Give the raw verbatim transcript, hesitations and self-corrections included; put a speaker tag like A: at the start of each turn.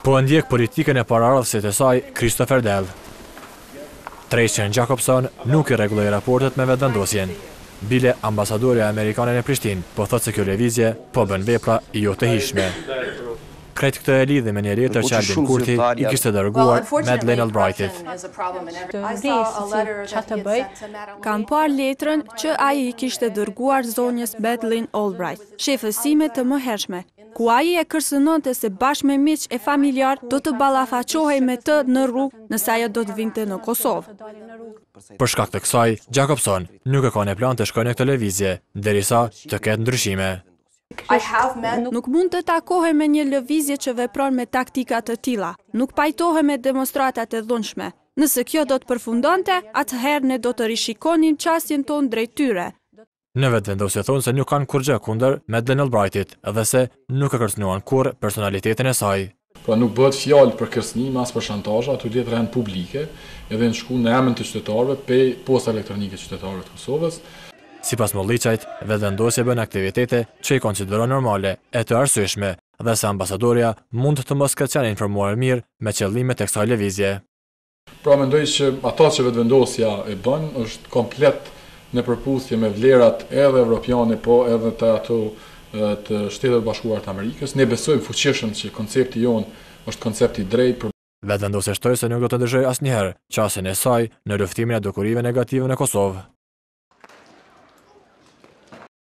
A: Po e ndjek politikën e paraardhësit e saj Christopher Dell. Trajan Jacobson nuk i rregulloi raportet me vetëvendosjen. Bile ambasadorja amerikane në Prishtinë po thotë se kjo lëvizje po bën vepra jo të hishme. Krejt këtë e lidhi me një letër që Albin Kurti i kishte dërguar Madeleine Albrightit.
B: Të rrisi që të bëj, kam parë letrën që ai i kishte dërguar zonjës Madeleine Albright, shefës sime të mëhershme, ku ai e kërcënonte se bashkë me miq e familjar do të ballafaqohej me të në rrugë nëse ajo do të vinte në Kosovë.
A: Për shkak të kësaj, Jacobson nuk e ka në plan të shkojë në këtë lëvizje, derisa të ketë ndryshime.
B: Nuk mund të takohem me një lëvizje që vepron me taktika të tilla. Nuk pajtohem me demonstratat e dhunshme. Nëse kjo do të përfundonte, atëherë ne do të rishikonim qasjen tonë drejt tyre.
A: Në vetëvendosje thonë se nuk kanë kur gjë kundër Madeleine Albrightit dhe se nuk e kërcënuan kur personalitetin e saj.
C: Pra nuk bëhet fjalë për kërcënim as për shantazh, ato dihet rend publike, edhe në shku në emrin të qytetarëve pe posta elektronike të qytetarëve të Kosovës.
A: Sipas Molliçajt, vetëvendosja bën aktivitete që i konsideron normale e të arsyeshme dhe se ambasadoria mund të mos ketë qenë informuar mirë me qëllimet e kësaj lëvizje.
C: Pra mendoj që ata që vetëvendosja e bën është komplet në përputhje me vlerat edhe evropiane, po edhe të ato të Shtetet Bashkuara të Amerikës. Ne besojmë fuqishëm që koncepti jonë është koncepti i drejtë.
A: Vetëvendosja shtoi se nuk do të ndryshojë asnjëherë qasjen e saj në luftimin e dukurive negative në Kosovë.